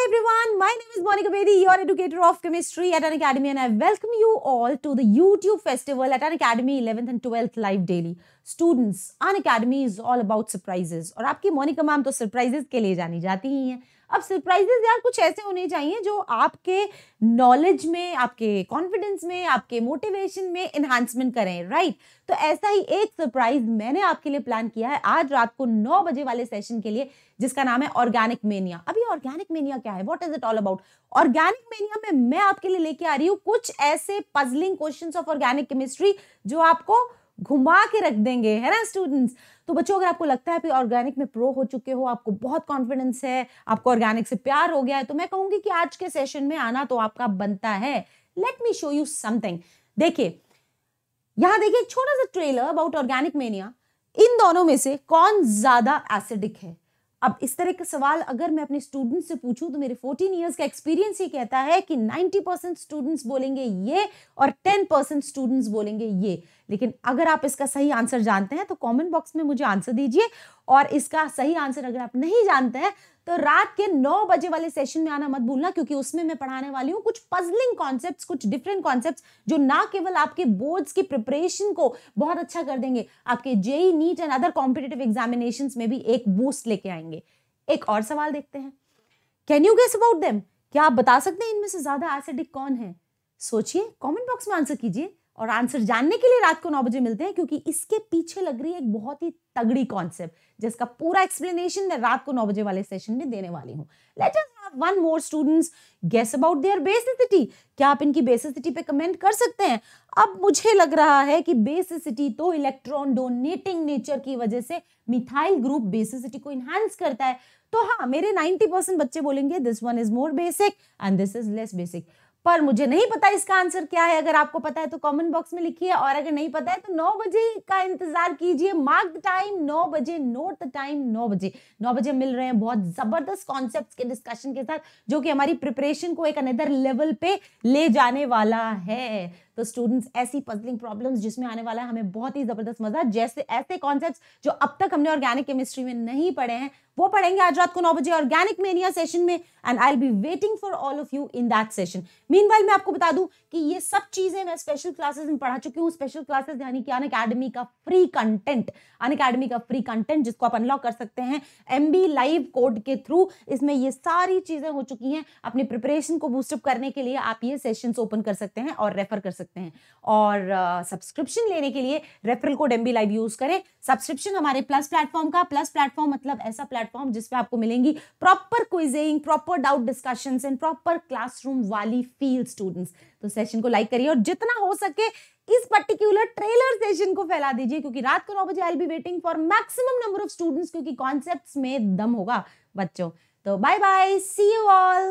everyone, my name is Monica Bedi, your educator of chemistry at Unacademy, and I welcome you all to the YouTube festival at Unacademy 11th and 12th live daily. Students, Unacademy is all about surprises और आपकी Monika ma'am तो surprises के लिए जानी जाती ही हैं. अब surprises यार कुछ ऐसे होने चाहिए जो आपके नॉलेज में, आपके कॉन्फिडेंस में, आपके मोटिवेशन में एनहांसमेंट करें, राइट? तो ऐसा ही एक सरप्राइज मैंने आपके लिए प्लान किया है आज रात को 9 बजे वाले सेशन के लिए, जिसका नाम है ऑर्गेनिक मेनिया. अभी ऑर्गेनिक मेनिया क्या है? What is it all about? Organic mania में मैं आपके लिए लेके आ रही हूँ कुछ ऐसे puzzling questions of organic chemistry जो आपको घुमा के रख देंगे, है ना स्टूडेंट्स? तो बच्चों, अगर आपको लगता है कि ऑर्गेनिक में प्रो हो चुके हो, आपको बहुत कॉन्फिडेंस है, आपको ऑर्गेनिक से प्यार हो गया है, तो मैं कहूंगी कि आज के सेशन में आना तो आपका बनता है. Let me show you something. देखिए, यहां देखिए एक छोटा सा ट्रेलर अबाउट ऑर्गेनिक मेनिया. इन दोनों में से कौन ज्यादा एसिडिक है? अब इस तरह के सवाल अगर मैं अपने स्टूडेंट्स से पूछूं तो मेरे 14 इयर्स का एक्सपीरियंस ये कहता है कि 90% स्टूडेंट्स बोलेंगे ये और 10% स्टूडेंट्स बोलेंगे ये. लेकिन अगर आप इसका सही आंसर जानते हैं तो कमेंट बॉक्स में मुझे आंसर दीजिए, और इसका सही आंसर अगर आप नहीं जानते हैं तो रात के 9 बजे वाले सेशन में आना मत भूलना, क्योंकि उसमें मैं पढ़ाने वाली हूँ कुछ पजलिंग कॉन्सेप्ट्स, कुछ डिफरेंट कॉन्सेप्ट्स जो ना केवल आपके बोर्ड्स की प्रिपरेशन को बहुत अच्छा कर देंगे, आपके JEE, NEET and other competitive examinations में भी एक बूस्ट लेके आएंगे. एक और सवाल देखते हैं. Can you guess about them? क्या आप बता सकते हैं इनमें से ज्यादा एसिडिक कौन है? सोचिए, कमेंट बॉक्स में आंसर कीजिए, और आंसर जानने के लिए रात को 9 बजे मिलते हैं, क्योंकि इसके पीछे लग रही है एक बहुत ही तगड़ी कॉन्सेप्ट जिसका पूरा एक्सप्लेनेशन मैं रात को 9 बजे वाले सेशन में देने वाली हूं. Let us have one more students guess about their basicity. क्या आप इनकी बेसिसिटी पे कमेंट कर सकते हैं? अब मुझे लग रहा है कि बेसिसिटी तो इलेक्ट्रॉन डोनेटिंग नेचर की वजह से मिथाइल ग्रुप बेसिसिटी को इनहांस करता है. तो हाँ, मेरे 90% बच्चे बोलेंगे this one is more basic and this is less basic. पर मुझे नहीं पता इसका आंसर क्या है. अगर आपको पता है तो कमेंट बॉक्स में लिखिए, और अगर नहीं पता है तो 9 बजे का इंतजार कीजिए. मार्क द टाइम, 9 बजे, नोट द टाइम, 9 बजे. 9 बजे मिल रहे हैं बहुत जबरदस्त कॉन्सेप्ट्स के डिस्कशन के साथ, जो कि हमारी प्रिपरेशन को एक अनदर लेवल पे ले जाने वाला है. तो स्टूडेंट्स, ऐसी पजलिंग प्रॉब्लम्स जिसमें आने वाला है हमें बहुत ही जबरदस्त मजा, जैसे ऐसे कॉन्सेप्ट्स जो अब तक हमने ऑर्गेनिक केमिस्ट्री में नहीं पढ़े हैं, वो पढ़ेंगे आज रात को 9 बजे ऑर्गेनिक मेनिया सेशन में, and I will be waiting for all of you in that session. Meanwhile मैं आपको बता दूं कि ये सब चीजें मैं स्पेशल क्लासेस में पढ़ा चुकी हूँ. स्पेशल क्लासेस यानी कि अनअकैडमी का फ्री कंटेंट, अनअकैडमी का फ्री कंटेंट जिसको आप अनलॉक कर सकते हैं MB लाइव कोड के थ्रू. इसमें ये सारी चीजें हो चुकी हैं. अपनी प्रिपरेशन को बूस्टअप करने के लिए आप ये सेशंस ओपन कर सकते हैं और रेफर कर सकते हैं. और सब्सक्रिप्शन लेने के लिए referral code MB live use करें. सब्सक्रिप्शन हमारे प्लस प्लेटफॉर्म का, प्लस प्लेटफॉर्म मतलब ऐसा प्लेटफॉर्म जिसपे आपको मिलेंगी proper quizzing, proper doubt discussions and proper classroom वाली फील. स्टूडेंट्स, तो सेशन को लाइक करिए और जितना हो सके इस पर्टिकुलर ट्रेलर सेशन को फैला दीजिए, क्योंकि रात को 9 बजे I will be waiting for maximum number of students, क्योंकि कॉन्सेप्ट्स में दम होगा बच्चों. तो bye bye, see you all.